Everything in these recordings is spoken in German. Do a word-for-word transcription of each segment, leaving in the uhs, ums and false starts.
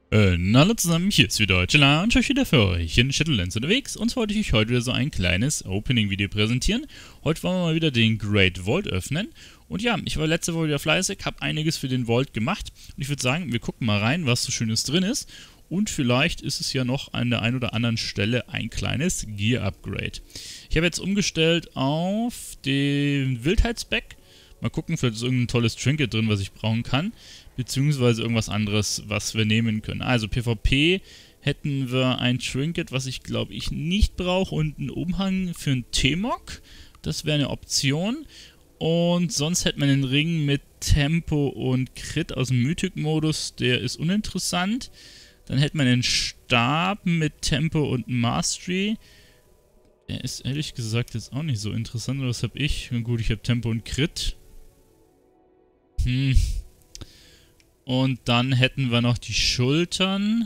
Äh, na hallo zusammen, hier ist wieder Deutschela und ich bin wieder für euch in Shadowlands unterwegs und zwar wollte ich euch heute wieder so ein kleines Opening-Video präsentieren. Heute wollen wir mal wieder den Great Vault öffnen und ja, ich war letzte Woche wieder fleißig, habe einiges für den Vault gemacht und ich würde sagen, wir gucken mal rein, was so Schönes drin ist und vielleicht ist es ja noch an der einen oder anderen Stelle ein kleines Gear-Upgrade. Ich habe jetzt umgestellt auf den Wildheitsback. Mal gucken, vielleicht ist irgendein tolles Trinket drin, was ich brauchen kann. Beziehungsweise irgendwas anderes, was wir nehmen können. Also PvP hätten wir ein Trinket, was ich glaube ich nicht brauche. Und einen Umhang für einen T-Mog. Das wäre eine Option. Und sonst hätten wir einen Ring mit Tempo und Crit aus dem Mythic-Modus. Der ist uninteressant. Dann hätten wir einen Stab mit Tempo und Mastery. Der ist ehrlich gesagt jetzt auch nicht so interessant. Was habe ich? Na gut, ich habe Tempo und Crit. Hm. Und dann hätten wir noch die Schultern.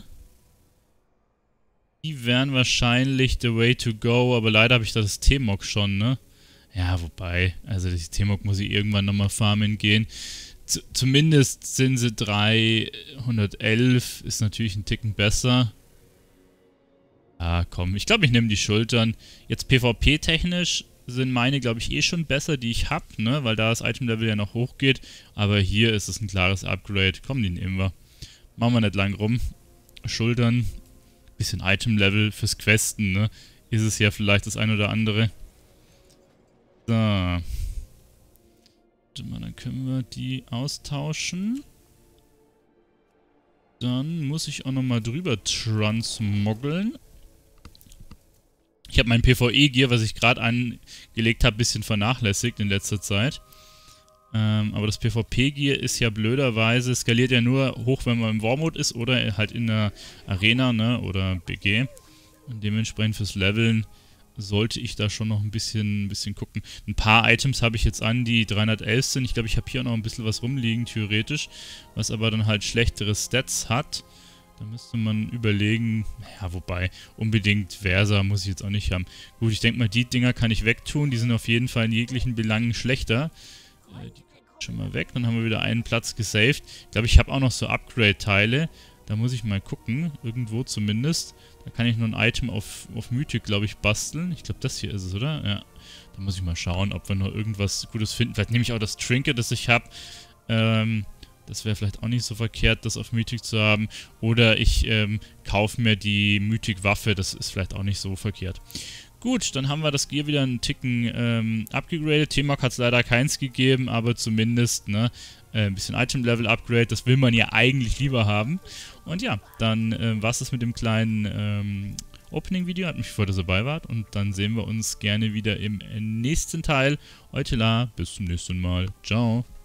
Die wären wahrscheinlich the way to go, aber leider habe ich das T-Mog schon, ne? Ja, wobei, also das T-Mog muss ich irgendwann nochmal farmen gehen. Z zumindest sind sie dreihundertelf, ist natürlich ein Ticken besser. Ah, komm, ich glaube, ich nehme die Schultern. Jetzt PvP-technisch sind meine, glaube ich, eh schon besser, die ich habe, ne? Weil da das Item-Level ja noch hochgeht. Aber hier ist es ein klares Upgrade. Komm, die nehmen wir. Machen wir nicht lang rum. Schultern. Bisschen Item-Level fürs Questen, ne? Ist es ja vielleicht das ein oder andere. So. Warte mal, dann können wir die austauschen. Dann muss ich auch nochmal drüber transmoggeln. Ich habe mein PvE-Gear, was ich gerade angelegt habe, ein bisschen vernachlässigt in letzter Zeit. Ähm, aber das PvP-Gear ist ja blöderweise, skaliert ja nur hoch, wenn man im War-Mode ist oder halt in der Arena, ne, oder B G. Und dementsprechend fürs Leveln sollte ich da schon noch ein bisschen, ein bisschen gucken. Ein paar Items habe ich jetzt an, die dreihundertelf sind. Ich glaube, ich habe hier auch noch ein bisschen was rumliegen, theoretisch. Was aber dann halt schlechtere Stats hat. Da müsste man überlegen, ja, wobei, unbedingt Versa muss ich jetzt auch nicht haben. Gut, ich denke mal, die Dinger kann ich wegtun, die sind auf jeden Fall in jeglichen Belangen schlechter. Äh, die kann ich schon mal weg, dann haben wir wieder einen Platz gesaved. Ich glaube, ich habe auch noch so Upgrade-Teile, da muss ich mal gucken, irgendwo zumindest. Da kann ich noch ein Item auf, auf Mythic, glaube ich, basteln. Ich glaube, das hier ist es, oder? Ja, da muss ich mal schauen, ob wir noch irgendwas Gutes finden. Vielleicht nehme ich auch das Trinket, das ich habe, ähm... Das wäre vielleicht auch nicht so verkehrt, das auf Mythic zu haben. Oder ich ähm, kaufe mir die Mythic-Waffe, das ist vielleicht auch nicht so verkehrt. Gut, dann haben wir das Gear wieder einen Ticken ähm, abgegradet. T-Mog hat es leider keins gegeben, aber zumindest ne, äh, ein bisschen Item-Level-Upgrade, das will man ja eigentlich lieber haben. Und ja, dann äh, war es das mit dem kleinen ähm, Opening-Video. Hat mich gefreut, dass ihr dabei wart. Und dann sehen wir uns gerne wieder im nächsten Teil. Heute la, bis zum nächsten Mal. Ciao.